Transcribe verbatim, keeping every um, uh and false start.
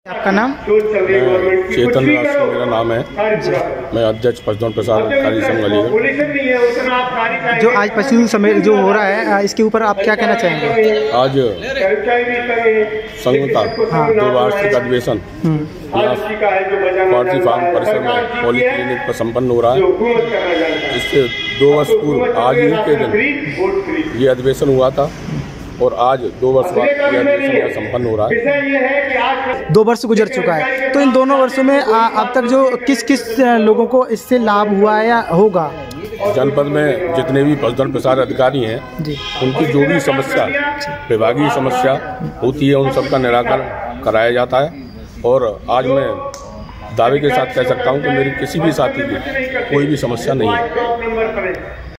आपका नाम? मैं चेतन राज सिंह मेरा नाम है। मैं अध्यक्ष पशुधन प्रसार अधिकारी संघ अलीगढ़। जो आज पशु सम्मेलन जो हो रहा है, इसके ऊपर आप क्या कहना चाहेंगे? आज संघ का दो वार्षिक अधिवेशन पार्टी फार्म परिसर में पॉली क्लिनिक पर संपन्न हो रहा है। इससे दो वर्ष पूर्व आज ही के दिन ये अधिवेशन हुआ था और आज दो वर्ष बाद यह अधिवेशन संपन्न हो रहा है। दो वर्ष गुजर चुका है, तो इन दोनों वर्षों में आ, अब तक जो किस किस लोगों को इससे लाभ हुआ है या होगा? जनपद में जितने भी पशुधन प्रसार अधिकारी हैं जी, उनकी जो भी समस्या विभागीय समस्या होती है उन सबका निराकरण कराया जाता है। और आज मैं दावे के साथ कह सकता हूं कि मेरी किसी भी साथी की कोई भी समस्या नहीं है।